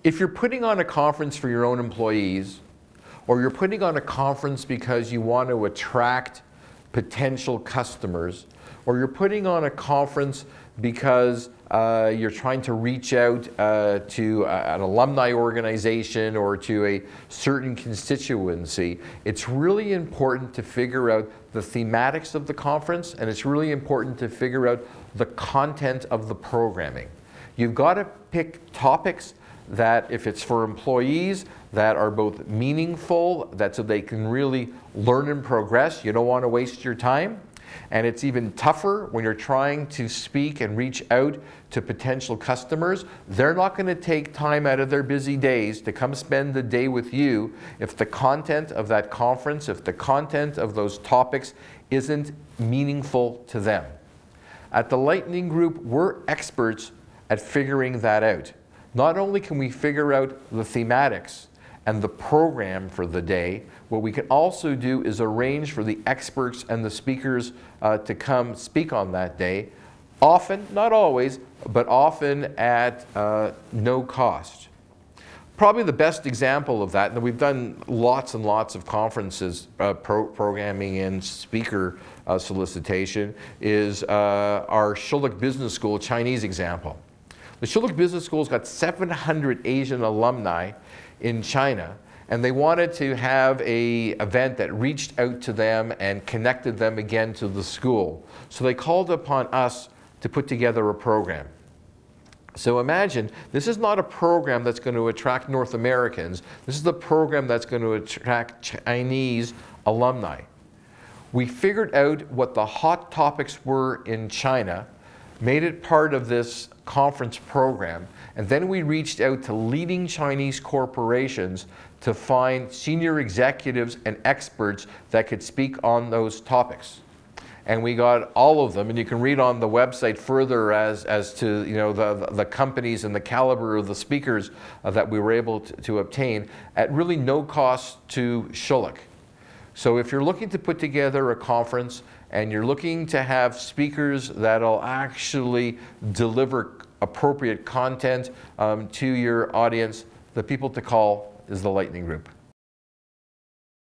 If you're putting on a conference for your own employees, or you're putting on a conference because you want to attract potential customers, or you're putting on a conference because you're trying to reach out to an alumni organization or to a certain constituency, it's really important to figure out the thematics of the conference, and it's really important to figure out the content of the programming. You've got to pick topics that, if it's for employees, that are both meaningful, that so they can really learn and progress. You don't want to waste your time. And it's even tougher when you're trying to speak and reach out to potential customers. They're not going to take time out of their busy days to come spend the day with you if the content of that conference, if the content of those topics isn't meaningful to them. At the Lightning Group, we're experts at figuring that out. Not only can we figure out the thematics and the program for the day, what we can also do is arrange for the experts and the speakers to come speak on that day, often, not always, but often at no cost. Probably the best example of that, and we've done lots and lots of conferences, programming and speaker solicitation, is our Schulich Business School Chinese example. The Schulich Business School's got 700 Asian alumni in China, and they wanted to have an event that reached out to them and connected them again to the school. So they called upon us to put together a program. So imagine, this is not a program that's going to attract North Americans. This is the program that's going to attract Chinese alumni. We figured out what the hot topics were in China, made it part of this conference program, and then we reached out to leading Chinese corporations to find senior executives and experts that could speak on those topics. And we got all of them, and you can read on the website further as to the companies and the caliber of the speakers that we were able to obtain at really no cost to Schulich. So if you're looking to put together a conference and you're looking to have speakers that'll actually deliver appropriate content to your audience, the people to call is the Lightning Group.